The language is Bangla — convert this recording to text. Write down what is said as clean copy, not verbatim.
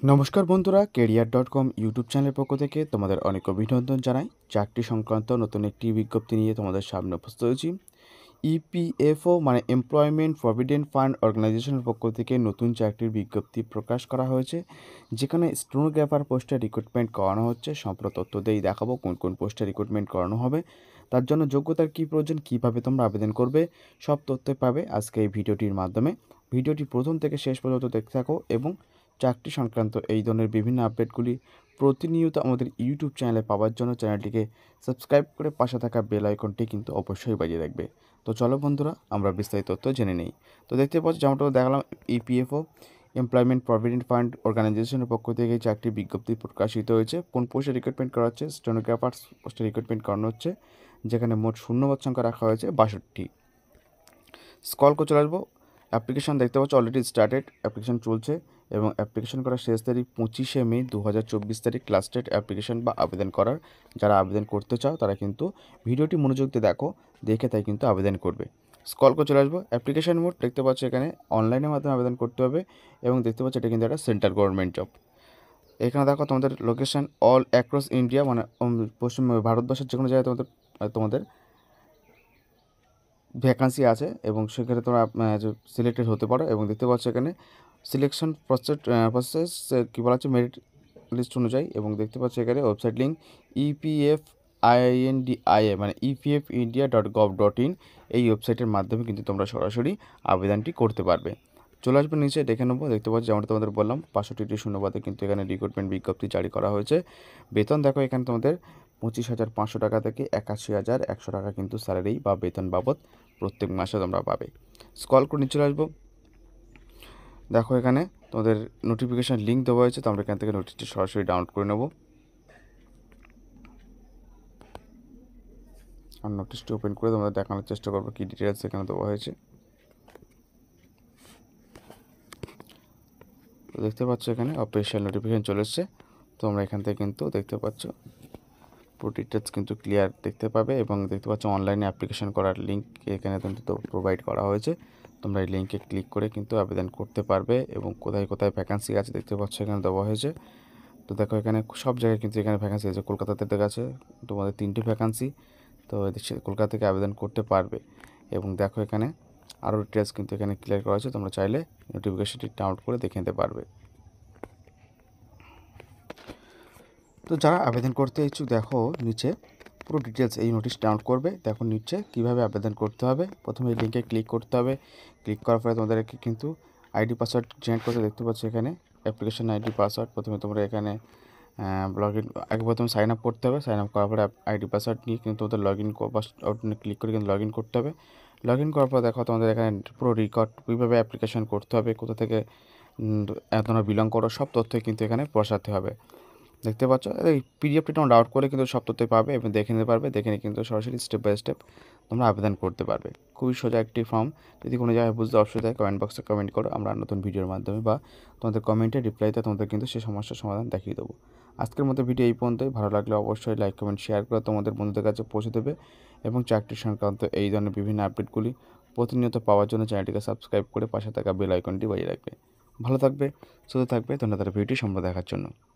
নমস্কার বন্ধুরা, career.com ইউটিউব চ্যানেলের পক্ষ থেকে তোমাদের অনেক অভিনন্দন জানাই। চাকরি সংক্রান্ত নতুন একটি বিজ্ঞপ্তি নিয়ে তোমাদের সামনে উপস্থিত হয়েছি। ইপিএফও মানে এমপ্লয়মেন্ট প্রভিডেন্ট ফান্ড অর্গানাইজেশনের পক্ষ থেকে নতুন চাকরির বিজ্ঞপ্তি প্রকাশ করা হয়েছে, যেখানে স্টেনোগ্রাফার পোস্টে রিক্রুটমেন্ট করানো হচ্ছে। সম্পূর্ণ তথ্য দিয়েই দেখাবো কোন কোন পোস্টে রিক্রুটমেন্ট করানো হবে, তার জন্য যোগ্যতার কী প্রয়োজন, কীভাবে তোমরা আবেদন করবে, সব তথ্য পাবে আজকে এই ভিডিওটির মাধ্যমে। ভিডিওটি প্রথম থেকে শেষ পর্যন্ত দেখতে থাকো এবং চাকরি সংক্রান্ত এই ধরনের বিভিন্ন আপডেটগুলি প্রতিনিয়ত আমাদের ইউটিউব চ্যানেলে পাওয়ার জন্য চ্যানেলটিকে সাবস্ক্রাইব করে পাশে থাকা বেল আইকনটি কিন্তু অবশ্যই বাজিয়ে রাখবে। তো চলো বন্ধুরা, আমরা বিস্তারিত তথ্য জেনে নিই। তো দেখতে পাচ্ছি যেমনটা দেখালাম, ইপিএফও এমপ্লয়মেন্ট প্রভিডেন্ট ফান্ড অর্গানাইজেশনের পক্ষ থেকে চাকরি বিজ্ঞপ্তি প্রকাশিত হয়েছে। কোন পোস্টে রিক্রুটমেন্ট করা হচ্ছে? স্টেনোগ্রাফার পোস্টে রিক্রুটমেন্ট করানো হচ্ছে, যেখানে মোট শূন্যপদ সংখ্যা রাখা হয়েছে 62। স্কল করে চলে আসবো। অ্যাপ্লিকেশান দেখতে পাচ্ছ অলরেডি স্টার্টেড, অ্যাপ্লিকেশান চলছে এবং অ্যাপ্লিকেশন করার শেষ তারিখ 25শে মে 2024 তারিখ লাস্ট ডেট অ্যাপ্লিকেশন বা আবেদন করার। যারা আবেদন করতে চাও তারা কিন্তু ভিডিওটি মনোযোগ দিয়ে দেখো, দেখে তাই কিন্তু আবেদন করবে। স্কল করে চলে আসবো। অ্যাপ্লিকেশান মোড দেখতে পাচ্ছ, এখানে অনলাইনের মাধ্যমে আবেদন করতে হবে এবং দেখতে পাচ্ছ এটা কিন্তু একটা সেন্ট্রাল গভর্নমেন্ট জব। এখানে দেখো তোমাদের লোকেশান অল অ্যাক্রস ইন্ডিয়া, মানে পশ্চিম ভারতবর্ষের যে কোনো জায়গায় তোমাদের ভ্যাকান্সি আছে এবং সেখানে তোমরা সিলেক্টেড হতে পারো। এবং দেখতে পাচ্ছ এখানে সিলেকশন প্রসেস কী বলা হচ্ছে, মেরিট লিস্ট অনুযায়ী। এবং দেখতে পাচ্ছ এখানে ওয়েবসাইট লিঙ্ক EPFINDIA মানে EPFindia.gov.in, এই ওয়েবসাইটের মাধ্যমে কিন্তু তোমরা সরাসরি আবেদনটি করতে পারবে। চলে আসবে নিচে, দেখে নেবো। দেখতে পাচ্ছি যেমনটা তোমাদের বললাম 65টি শূন্যপদে কিন্তু এখানে রিক্রুটমেন্ট বিজ্ঞপ্তি জারি করা হয়েছে। বেতন দেখো এখানে তোমাদের 25,500 টাকা থেকে 81,100 টাকা কিন্তু স্যালারি বা বেতন বাবদ প্রত্যেক মাসে তোমরা পাবে। স্কল করে নিচে চলে আসবো। দেখো এখানে তোমাদের নোটিফিকেশান লিঙ্ক দেওয়া হয়েছে, তো আমরা এখান থেকে নোটিশটি সরাসরি ডাউনলোড করে নেব। আর নোটিশটি ওপেন করে তোমাদের দেখানোর চেষ্টা করবো কী ডিটেলস এখানে দেওয়া হয়েছে। তো দেখতে পাচ্ছ এখানে অফিসিয়াল নোটিফিকেশান চলে এসছে। তো আমরা এখান থেকে কিন্তু দেখতে পাচ্ছ পুরো ডিটেলস কিন্তু ক্লিয়ার দেখতে পাবে। এবং দেখতে পাচ্ছ অনলাইনে অ্যাপ্লিকেশন করার লিঙ্ক এখানে কিন্তু প্রোভাইড করা হয়েছে। তোমরা এই লিঙ্কে ক্লিক করে কিন্তু আবেদন করতে পারবে এবং কোথায় কোথায় ভ্যাকান্সি আছে দেখতে পাচ্ছ এখানে দেওয়া হয়েছে। তো দেখো এখানে সব জায়গায় কিন্তু এখানে ভ্যাকান্সি আছে। কলকাতাতে দেখা আছে তোমাদের 3টি ভ্যাকান্সি, তো কলকাতা থেকে আবেদন করতে পারবে। এবং দেখো এখানে আরও ডিটেলস কিন্তু এখানে ক্লিয়ার করা আছে, তোমরা চাইলে নোটিফিকেশনটি ডাউনলোড করে দেখে নিতে পারবে। তো যারা আবেদন করতে ইচ্ছুক দেখো নিচে পুরো ডিটেলস এই নোটিশ ডাউনলোড করবে। দেখো নিচে কীভাবে আবেদন করতে হবে। প্রথমে এই লিঙ্কে ক্লিক করতে হবে। ক্লিক করার পরে তোমাদেরকে কিন্তু আইডি পাসওয়ার্ড জেনারেট করতে দেখতে পাচ্ছ এখানে অ্যাপ্লিকেশন আইডি পাসওয়ার্ড। প্রথমে তোমরা এখানে লগ ইন আগে প্রথমে সাইন আপ করতে হবে। সাইন আপ করার পরে আইডি পাসওয়ার্ড নিয়ে কিন্তু তোমাদের লগ ইন ক্লিক করে কিন্তু লগ ইন করতে হবে। লগ ইন করার পর দেখো তোমাদের এখানে পুরো রেকর্ড কীভাবে অ্যাপ্লিকেশন করতে হবে, কোথা থেকে তোমরা বিলং করো, সব তথ্যই কিন্তু এখানে বসাতে হবে। দেখতে পাচ্ছ এই পিডিএফটি তোমরা ডাউনলোড করে কিন্তু সব তথ্যই পাবে এবং দেখে নিতে পারবে। দেখে নিয়ে কিন্তু সরাসরি স্টেপ বাই স্টেপ তোমরা আবেদন করতে পারবে। খুবই সোজা একটি ফর্ম। যদি কোনো জায়গায় বুঝতে অসুবিধা হয় কমেন্ট বক্সে কমেন্ট করো, আমরা নতুন ভিডিওর মাধ্যমে বা তোমাদের কমেন্টে রিপ্লাইতে তোমাদের কিন্তু সেই সমস্যার সমাধান দেখিয়ে দেবো। আজকের মতো ভিডিও এই পর্যন্তই। ভালো লাগলে অবশ্যই লাইক কমেন্ট শেয়ার করে তোমাদের বন্ধুদের কাছে পৌঁছে দেবে এবং চাকরি সংক্রান্ত এই ধরনের বিভিন্ন আপডেটগুলি প্রতিনিয়ত পাওয়ার জন্য চ্যানেলটিকে সাবস্ক্রাইব করে পাশে থাকা বেল আইকনটি বাজিয়ে রাখবে। ভালো থাকবে, সুস্থ থাকবে। ধন্যবাদ ভিডিওটি সম্পূর্ণ দেখার জন্য।